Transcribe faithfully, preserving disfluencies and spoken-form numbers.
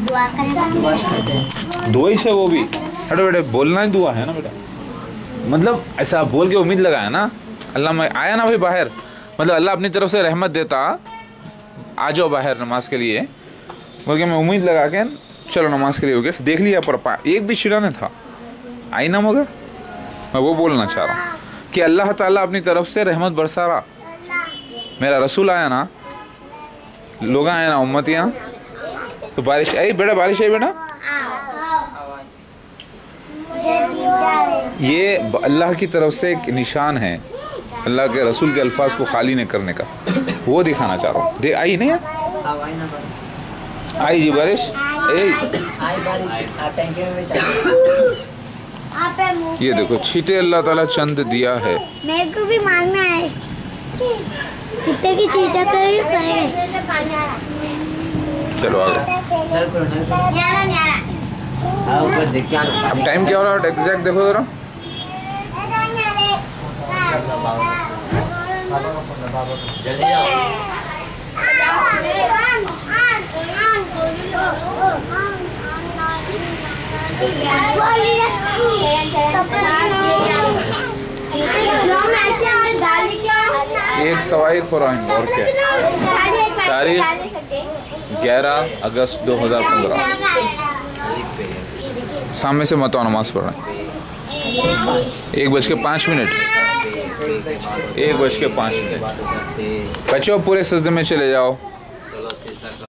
दुआ करें, दुआ ही से वो भी हटो बेटे, बोलना ही दुआ है ना बेटा। मतलब ऐसा बोल के उम्मीद लगाया ना, अल्लाह में आया ना भाई बाहर, मतलब अल्लाह अपनी तरफ से रहमत देता, आ जाओ बाहर नमाज के लिए, बल्कि मैं उम्मीद लगा के चलो नमाज के लिए हो गया, देख लिया पर एक भी छिड़ा नहीं था, आई ना। मगर मैं वो बोलना चाह रहा हूँ कि अल्लाह ताला अपनी तरफ से रहमत बरसा रहा। मेरा रसूल आया ना, लोग आए ना, उम्मतियाँ, तो बारिश आई बेटा, बारिश आई बेटा। ये अल्लाह की तरफ से एक निशान है, अल्लाह के रसूल के अल्फाज को खाली नहीं करने का, वो दिखाना चाह रहा हूँ। देख आई नहीं आई जी बारिश, ये देखो छींटे अल्लाह ताला चंद दिया है। मेरे को भी मांगना है, कितने की चीज़ें तो ही चलो आगे। अब टाइम क्या हो रहा है एग्जैक्ट देखो जरा। एक सवाई हो रहा है और क्या। तारीख ग्यारह अगस्त दो हज़ार पंद्रह। सामने से मत आओ, नमाज पढ़ रहे हैं। एक बज के पाँच मिनट एक बज के पाँच मिनट बच्चों पूरे सजदे में चले जाओ।